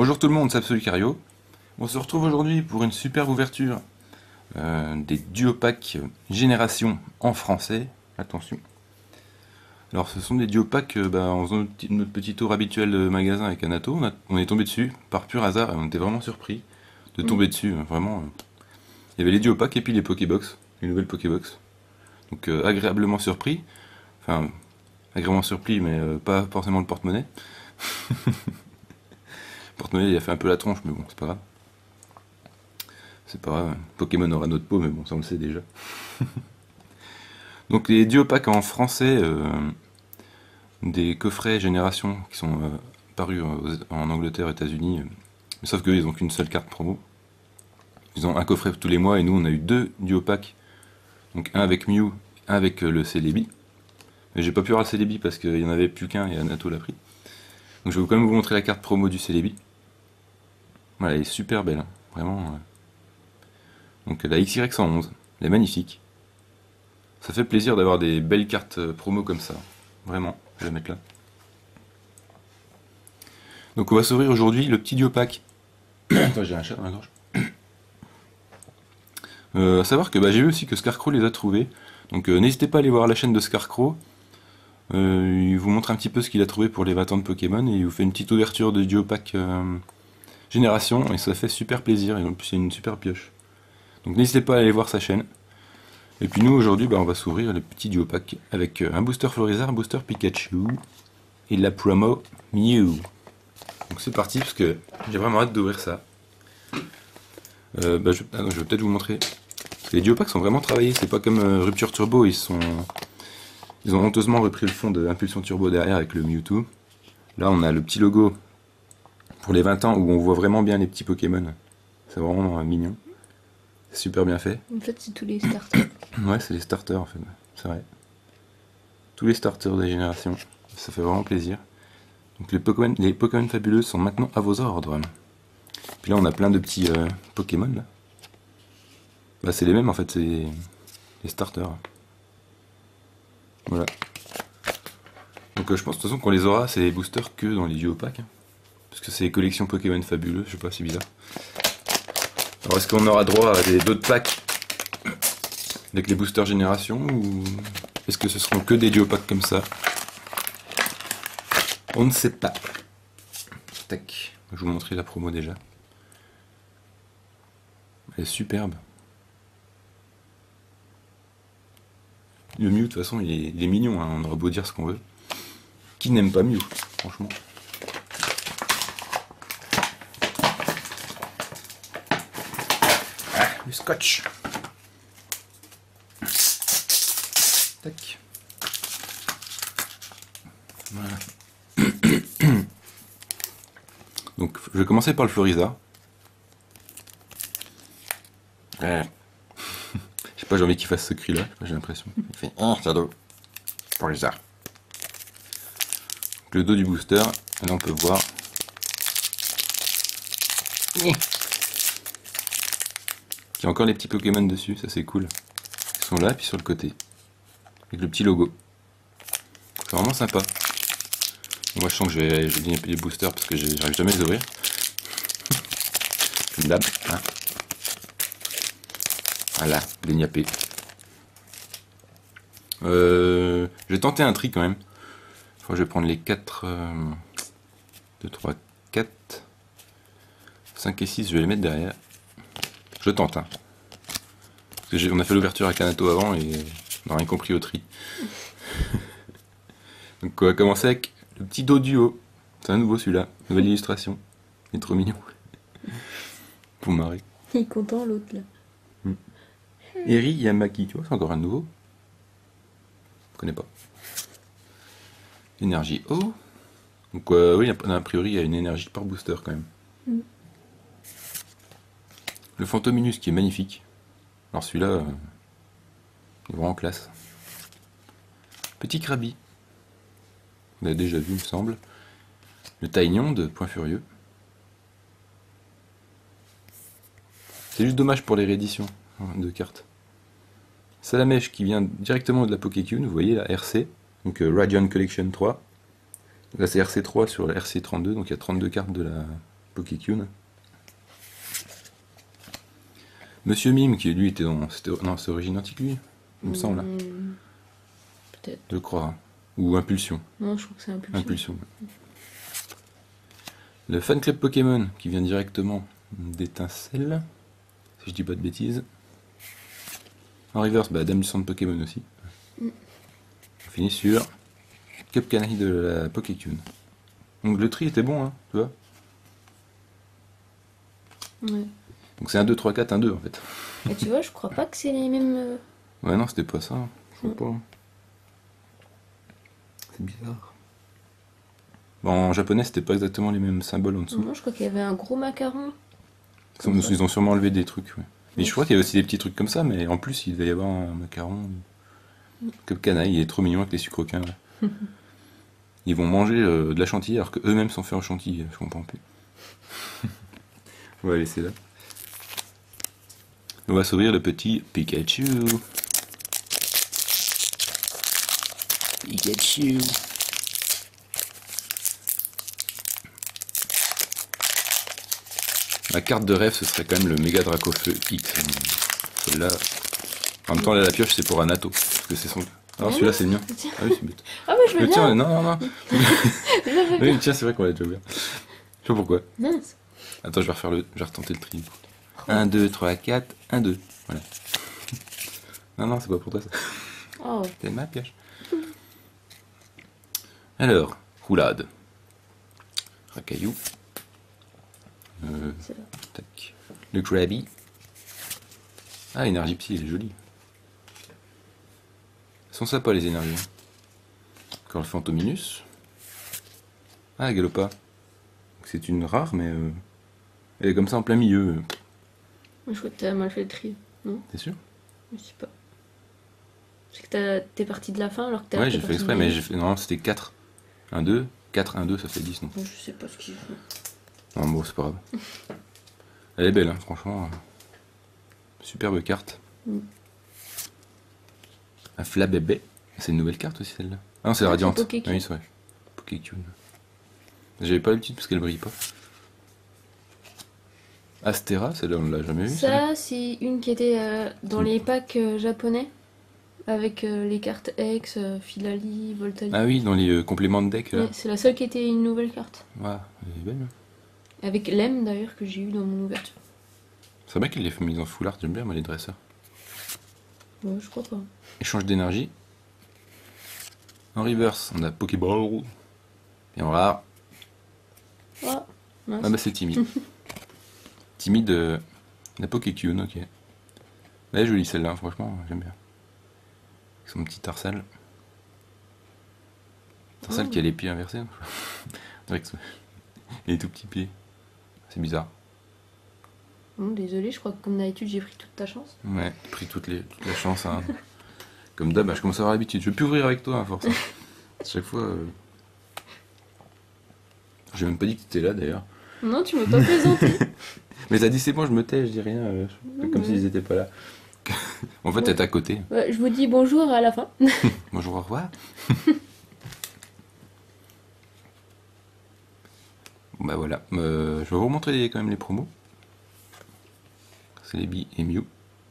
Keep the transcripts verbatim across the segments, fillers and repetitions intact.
Bonjour tout le monde, c'est Absolucario. On se retrouve aujourd'hui pour une superbe ouverture euh, des duopacks Génération en français. Attention. Alors ce sont des duopacks, euh, bah, en faisant notre petit, notre petit tour habituel de magasin avec Anato, on, a- on est tombé dessus par pur hasard et on était vraiment surpris de Mm. tomber dessus. hein, Vraiment. euh. Il y avait les duopacks et puis les Pokébox, les nouvelles Pokébox. Donc euh, agréablement surpris. Enfin, agréablement surpris, mais euh, pas forcément le porte-monnaie. Le porte-monnaie il a fait un peu la tronche, mais bon, c'est pas grave. C'est pas grave. Pokémon aura notre peau, mais bon, ça on le sait déjà. Donc les duopacks en français, euh, des coffrets Génération qui sont euh, parus aux- en Angleterre, États-Unis, euh, mais sauf qu'eux ils ont qu'une seule carte promo. Ils ont un coffret tous les mois et nous on a eu deux duopacks, donc un avec Mew, un avec euh, le Celebi. Mais j'ai pas pu avoir le Celebi parce qu'il y en avait plus qu'un et Anato l'a pris. Donc je vais quand même vous montrer la carte promo du Celebi. Voilà, elle est super belle, hein, vraiment. euh. Donc la X Y cent onze, elle est magnifique. Ça fait plaisir d'avoir des belles cartes euh, promo comme ça. Vraiment, je vais la mettre là. Donc on va s'ouvrir aujourd'hui le petit duopack. Attends, j'ai un chat dans la gorge. Euh, à savoir que bah, j'ai vu aussi que Scarecrow les a trouvés. Donc euh, n'hésitez pas à aller voir la chaîne de Scarecrow. Euh, il vous montre un petit peu ce qu'il a trouvé pour les vingt ans de Pokémon et il vous fait une petite ouverture de duopack euh, Génération et ça fait super plaisir et en plus c'est une super pioche. Donc n'hésitez pas à aller voir sa chaîne. Et puis nous aujourd'hui bah, on va s'ouvrir le petit duopack avec euh, un booster Florizard, un booster Pikachu et la promo Mew. Donc c'est parti parce que j'ai vraiment hâte d'ouvrir ça. Euh, bah, je, ah non, je vais peut-être vous montrer. Parce que les duopacks sont vraiment travaillés, c'est pas comme euh, Rupture Turbo, ils sont. Ils ont honteusement repris le fond de Impulsion Turbo derrière avec le Mewtwo. Là on a le petit logo pour les vingt ans où on voit vraiment bien les petits Pokémon. C'est vraiment euh, mignon. C'est super bien fait. En fait, c'est tous les starters. Ouais, c'est les starters en fait, c'est vrai. Tous les starters des générations. Ça fait vraiment plaisir. Donc les Pokémon, les Pokémon fabuleux sont maintenant à vos ordres. Puis là on a plein de petits euh, Pokémon là. Bah c'est les mêmes en fait, c'est les starters. Voilà. Donc euh, je pense de toute façon qu'on les aura ces boosters que dans les duopacks. Hein. Parce que c'est les collections Pokémon fabuleux, je sais pas, c'est bizarre. Alors est-ce qu'on aura droit à des d'autres packs avec les boosters génération ou est-ce que ce seront que des duopacks comme ça? On ne sait pas. Tac. Je vais vous montrer la promo déjà. Elle est superbe. Le Mew, de toute façon, il est, il est mignon, hein, on aura beau dire ce qu'on veut. Qui n'aime pas Mew, franchement. Ah, le scotch. Tac. Voilà. Donc, je vais commencer par le Florizard. Ouais. Je sais pas, j'ai envie qu'il fasse ce cri-là, j'ai l'impression. Il fait un shadow. Florizard. Donc, le dos du booster, et là on peut voir. Il y a encore les petits Pokémon dessus, ça c'est cool. Ils sont là, puis sur le côté. Avec le petit logo. C'est vraiment sympa. Moi je sens que je vais, je vais gagner les boosters parce que j'ai- j'arrive jamais à les ouvrir. Comme d'hab. Hein. Voilà, Gléniapé. Euh, je vais tenter un tri quand même. Enfin, je vais prendre les quatre. deux, trois, quatre. cinq et six, je vais les mettre derrière. Je tente. Hein. Parce que j'ai- on a fait l'ouverture à Kanato avant et on n'a rien compris au tri. Donc on va commencer avec le petit dos duo. C'est un nouveau celui-là. Nouvelle illustration. Il est trop mignon. Pour marrer. Il est content, l'autre, là. Eri Yamaki, tu vois, c'est encore un nouveau. Je connais pas. Énergie O. Donc euh, oui, a priori il y a une énergie par booster quand même. Mm. Le Fantominus qui est magnifique. Alors celui-là, euh, il est vraiment classe. Petit Krabi. On l'a déjà vu, il me semble. Le Taignon de Point Furieux. C'est juste dommage pour les rééditions hein, de cartes. Salamèche qui vient directement de la Pokécune, vous voyez la R C, donc euh, Radiant Collection trois. Donc là c'est R C trois sur la R C trente-deux, donc il y a trente-deux cartes de la Pokékyun. Monsieur Mime, qui lui était dans. C'était, non, c'est Origine Antique, lui, il me semble. Hmm, peut-être. Je crois. Hein. Ou Impulsion. Non, je crois que c'est Impulsion. Impulsion. Ouais. Le fan club Pokémon, qui vient directement d'Étincelle, si je dis pas de bêtises. En reverse, bah, Dame du centre Pokémon aussi. Mm. On finit sur Cup Canaille de la Pokékyun. Donc le tri était bon, hein, tu vois. Ouais. Donc c'est un deux, trois, quatre, un deux en fait. Et tu vois, je crois pas que c'est les mêmes. euh, Ouais, non, c'était pas ça. Hein. Je crois Mm. pas. Hein. C'est bizarre. Bon, en japonais, c'était pas exactement les mêmes symboles en dessous. Non, je crois qu'il y avait un gros macaron. Ils ont, ils ont sûrement enlevé des trucs. Ouais. Mais je crois qu'il y avait aussi des petits trucs comme ça, mais en plus, il devait y avoir un macaron. Cup Canaille, il est trop mignon avec les sucrequins. Là. Ils vont manger euh, de la chantilly alors qu'eux-mêmes sont faits en chantilly. Je comprends plus. On va laisser là. On va s'ouvrir le petit Pikachu. Pikachu. Ma carte de rêve, ce serait quand même le méga Dracofeu X. Celle-là. En même temps, là, la pioche, c'est pour Anato. Parce que c'est son. Alors, celui-là, c'est le mien. Tiens. Ah oui, c'est bête. Ah, mais je veux Mais bien. tiens, non, non, non. Je veux bien. Oui, tiens, c'est vrai qu'on l'a déjà ouvert. Je sais pas pourquoi. Mince. Attends, je vais refaire le. Je vais retenter le tri. un, deux, trois, quatre, un, deux. Voilà. Non, non, c'est pas pour toi ça. Oh. C'est ma pioche. Alors, roulade. Racaillou. Euh, C'est là. tac. Le Krabby. Ah, énergie psy, il est joli. Elles sont sympas les énergies. Encore le Fantominus. Ah, Galopa. C'est une rare, mais euh, elle est comme ça en plein milieu. Moi, je crois que t'as mal fait le tri. Non, T'es sûr? je sais pas. C'est que t'as- t'es parti de la fin alors que t'as. Ouais, t'es j'ai fait parti exprès, du mais milieu. j'ai fait. Non, c'était quatre. un, deux. quatre, un, deux, ça fait dix, non? Je sais pas ce qu'il fait. Non, bon, c'est pas grave. Elle est belle, hein, franchement. Superbe carte. Mm. Un Flabébé. C'est une nouvelle carte aussi, celle-là. Ah non, c'est Ah, Radiante. c'est Ah Pokékyun. oui, c'est vrai. Pokékyun. J'avais pas l'habitude parce qu'elle brille pas. Astera, celle-là, on l'a jamais vue. celle-là. Ça, c'est une qui était euh, dans Mm. les packs euh, japonais. Avec euh, les cartes X, euh, Filali, Voltali. Ah oui, dans les euh, compléments de deck, là. Ouais, c'est la seule qui était une nouvelle carte. Ouais, elle est belle. hein. Avec l'M d'ailleurs que j'ai eu dans mon ouverture. C'est vrai qu'il les fait mise en full art, j'aime bien, moi, les dresseurs. Ouais, je crois pas. Échange d'énergie. En reverse, on a Pokéball. Et en rare, Ah, mince. ah bah c'est timide. timide, euh, la Pokékyun, ok. Elle est jolie celle-là, franchement, j'aime bien. Avec son petit tarsal. Tarsal Oh. qui a les pieds inversés. hein. On dirait que c'est- les tout petits pieds. C'est bizarre. Bon, désolé, je crois que comme d'habitude j'ai pris toute ta chance. Ouais, j'ai pris toutes les, toute la chance. Hein. Comme d'hab, bah, je commence à avoir l'habitude. Je vais plus ouvrir avec toi à force. hein. À chaque fois. Euh... J'ai même pas dit que t'étais là d'ailleurs. Non, tu m'as pas présenté. Mais t'as dit c'est bon, je me tais, je dis rien. euh, je fais comme Ouais. s'ils étaient pas là. En fait, Ouais. t'es à côté. Ouais, je vous dis bonjour à la fin. Bonjour, au revoir. Bon, bah voilà. Euh, je vais vous montrer quand même les promos. C'est les billes et Mew.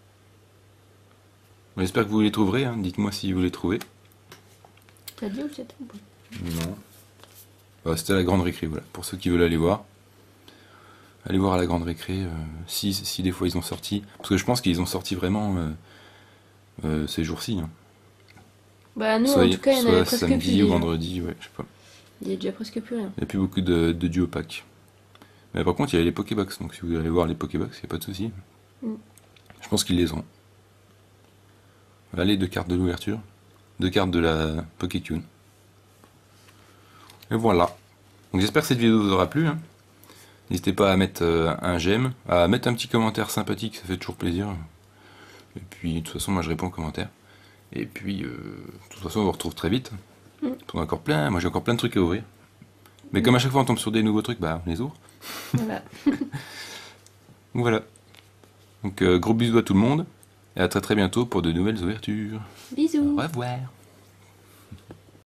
Bon, j'espère que vous les trouverez. Hein. Dites-moi si vous les trouvez. T'as dit où c'était ou pas? Non. Bah, c'était à la grande récré, voilà. Pour ceux qui veulent aller voir. Allez voir à la grande récré. euh, si, si des fois ils ont sorti. Parce que je pense qu'ils ont sorti vraiment euh, euh, ces jours-ci. Hein. Bah nous soit en tout cas il y en soit avait presque plus. samedi ou déjà. vendredi, ouais, je sais pas. Il y a déjà presque plus rien. Il n'y a plus beaucoup de, de duo pack. Mais par contre, il y a les Pokébox. Donc si vous voulez aller voir les Pokébox, il n'y a pas de souci. Mm. Je pense qu'ils les ont. Voilà les deux cartes de l'ouverture. Deux cartes de la Pokékyun. Et voilà. Donc j'espère que cette vidéo vous aura plu. hein. N'hésitez pas à mettre euh, un j'aime, à mettre un petit commentaire sympathique, ça fait toujours plaisir. Et puis de toute façon, moi je réponds aux commentaires. Et puis, euh, de toute façon, on vous retrouve très vite. Mm. On a encore plein, moi j'ai encore plein de trucs à ouvrir. Mais comme à chaque fois on tombe sur des nouveaux trucs, bah on les ouvre. Voilà. Donc voilà. Donc euh, gros bisous à tout le monde. Et à très très bientôt pour de nouvelles ouvertures. Bisous. Au revoir.